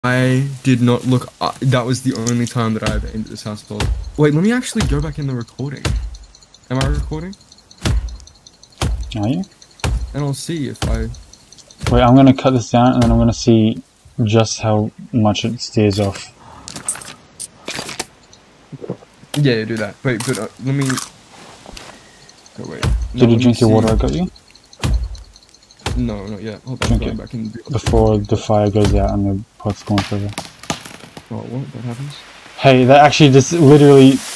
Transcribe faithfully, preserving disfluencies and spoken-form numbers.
I did not look. Uh, that was the only time that I ever entered this house at all. Wait, let me actually go back in the recording. Am I recording? Are you? And I'll see if I... Wait, I'm gonna cut this down and then I'm gonna see just how much it steers off. Yeah, yeah, do that. Wait, but uh, let me... Oh, wait. No, Did you drink your water I got you? No, not yet. Hold on, Drink going it. back in the... Before the fire goes out and the pot's going further. Oh, what? That happens? Hey, that actually just literally